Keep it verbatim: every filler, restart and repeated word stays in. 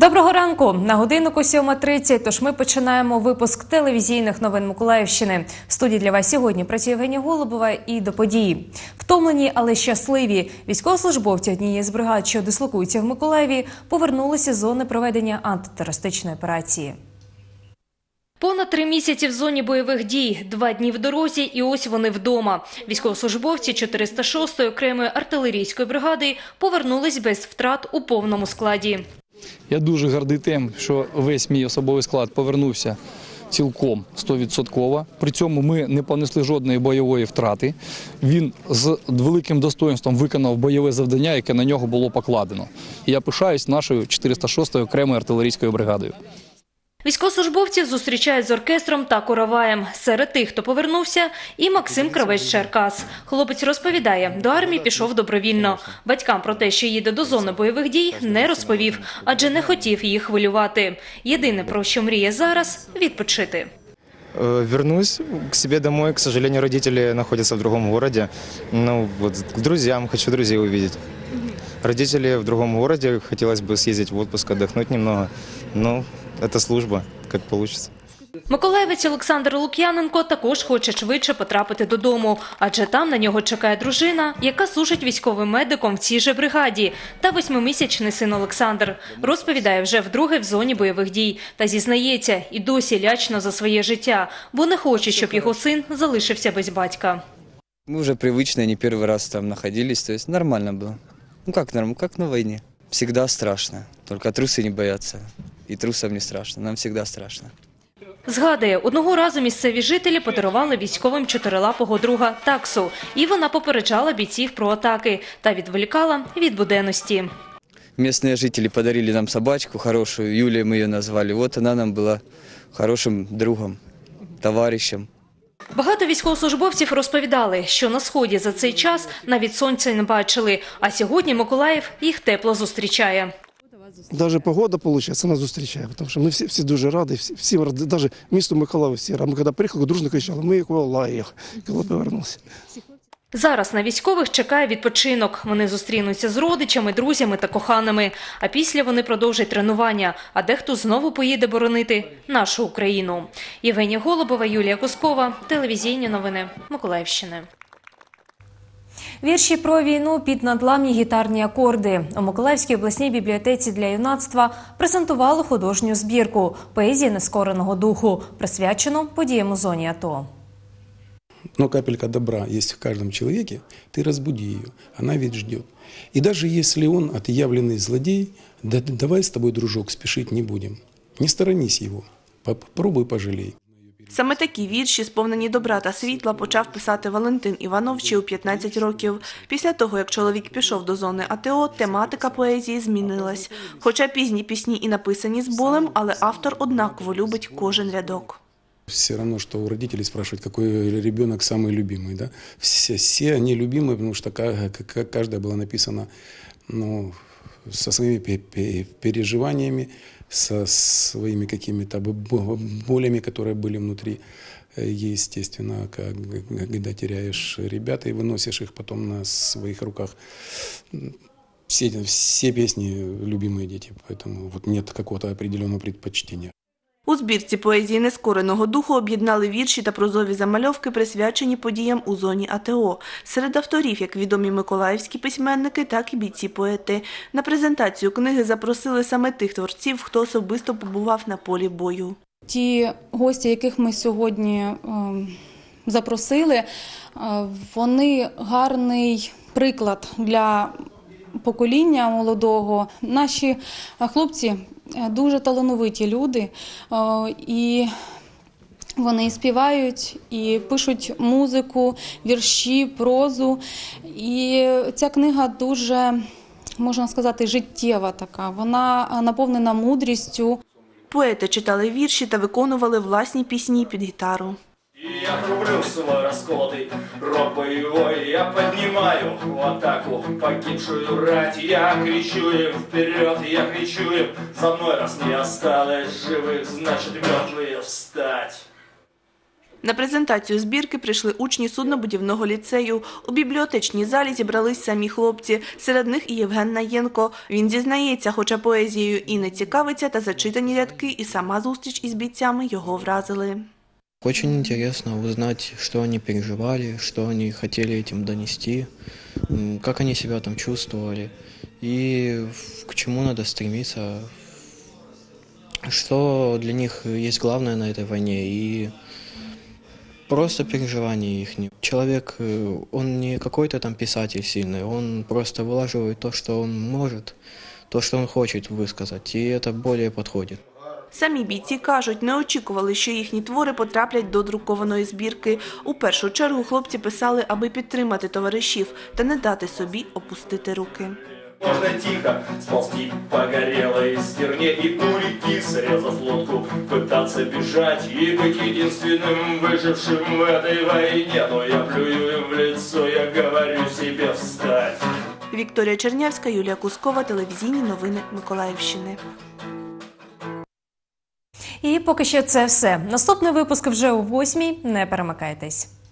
Доброго ранку! На годиннику сьома тридцять, тож ми починаємо випуск телевізійних новин Миколаївщини. В студії для вас сьогодні працює Євгенія Голубова і до події. Втомлені, але щасливі. Військовослужбовці однієї з бригад, що дислокуються в Миколаєві, повернулися з зони проведення антитерористичної операції. Понад три місяці в зоні бойових дій, два дні в дорозі і ось вони вдома. Військовослужбовці чотириста шостої окремої артилерійської бригади повернулись без втрат у повному складі. Я дуже гордий тим, що весь мій особовий склад повернувся цілком, сто відсотків. При цьому ми не понесли жодної бойової втрати. Він з великим достоїнством виконав бойове завдання, яке на нього було покладено. І я пишаюсь нашою чотириста шостою окремою артилерійською бригадою. Військовослужбовців зустрічають з оркестром та короваєм. Серед тих, хто повернувся, і Максим Кравець з Черкас. Хлопець розповідає, до армії пішов добровільно. Батькам про те, що їде до зони бойових дій, не розповів, адже не хотів їх хвилювати. Єдине, про що мріє зараз – відпочити. Вернусь к себе домой. К сожалению, родители находятся в другом городе. Ну, вот к друзьям, хочу друзей увидеть. Родители в другом городе, хотелось бы съездить в отпуск, отдохнуть немного. Ну, это служба, как получится. Миколаївець Олександр Лук'яненко також хоче швидше потрапити додому, адже там на нього чекає дружина, яка служить військовим медиком в цій же бригаді, та восьмимісячний син Олександр. Розповідає, вже вдруге в зоні бойових дій. Та зізнається, і досі лячно за своє життя, бо не хоче, щоб його син залишився без батька. Мы уже привычно, не первый раз там находились, то есть нормально было. Ну как нормально, как на войне. Всегда страшно, только трусы не боятся. І трусам не страшно, нам завжди страшно. Згадує, одного разу місцеві жителі подарували військовим чотирилапого друга таксу. І вона попереджала бійців про атаки та відволікала від буденності. Місцеві жителі подарили нам собачку хорошую, Юлія ми її назвали. От вона нам була хорошим другом, товаришем. Багато військовослужбовців розповідали, що на Сході за цей час навіть сонця не бачили, а сьогодні Миколаїв їх тепло зустрічає. Даже погода, получается, нас зустрічає, тому що ми всі, всі дуже раді, всі, всі раді, навіть місто Миколаїв всі раді. Ми коли приїхали, дружно кричали, ми Миколаїв, коли повернувся. Зараз на військових чекає відпочинок. Вони зустрінуться з родичами, друзями та коханими. А після вони продовжать тренування, а дехто знову поїде боронити нашу Україну. Євгенія Голубова, Юлія Кускова, телевізійні новини Миколаївщини. Вірші про війну під надламні гітарні акорди. У Миколаївській обласній бібліотеці для юнацтва презентували художню збірку «Поезія нескореного духу», присвячену подіям у зоні АТО. Но капелька добра есть в каждом человеке, ты разбуди ее, она ведь ждет. И даже если он отъявленный злодей, да, давай с тобой, дружок, спешить не будем. Не сторонись его, попробуй пожалей. Саме такі вірші, сповнені добра та світла, почав писати Валентин Іванов ще у п'ятнадцять років. Після того, як чоловік пішов до зони АТО, тематика поезії змінилась. Хоча пізні пісні і написані з болем, але автор однаково любить кожен рядок. Все равно, что у родителей спрашивают, какой ребенок самый любимый. Да? Все, все они любимые, потому что каждая была написана, ну, со своими переживаниями, со своими какими-то болями, которые были внутри. Естественно, когда теряешь ребят и выносишь их потом на своих руках. Все, все песни любимые дети, поэтому вот нет какого-то определенного предпочтения. У збірці «Поезії нескореного духу» об'єднали вірші та прозові замальовки, присвячені подіям у зоні АТО. Серед авторів як відомі миколаївські письменники, так і бійці-поети. На презентацію книги запросили саме тих творців, хто особисто побував на полі бою. Ті гості, яких ми сьогодні е, запросили, е, вони гарний приклад для покоління молодого. Наші хлопці дуже талановиті люди, і вони співають, і пишуть музику, вірші, прозу. І ця книга дуже, можна сказати, життєва така. Вона наповнена мудрістю. Поети читали вірші та виконували власні пісні під гітару. Я трублю свой расколотый рог боевой, я поднимаю в атаку погибшую рать. Я кричу им вперед, я кричу им за мной, раз не осталось живых, значит мертвые встать. На презентацію збірки прийшли учні суднобудівного ліцею. У бібліотечній залі зібрались самі хлопці. Серед них і Євген Наєнко. Він зізнається, хоча поезією і не цікавиться, та зачитані рядки і сама зустріч із бійцями його вразили. Очень интересно узнать, что они переживали, что они хотели этим донести, как они себя там чувствовали и к чему надо стремиться, что для них есть главное на этой войне и просто переживания их. Человек, он не какой-то там писатель сильный, он просто вылаживает то, что он может, то, что он хочет высказать, и это более подходит. Самі бійці кажуть, не очікували, що їхні твори потраплять до друкованої збірки. У першу чергу хлопці писали, аби підтримати товаришів та не дати собі опустити руки. Можно тихо сползти по горелой стерне и у реки, срезав лодку, пытаться бежать и быть единственным выжившим в этой войне. Но я плюю им в лицо, я говорю себе встать. Вікторія Чернявська, Юлія Кускова, телевізійні новини Миколаївщини. І поки що це все. Наступний випуск вже о восьмій. Не перемикайтесь.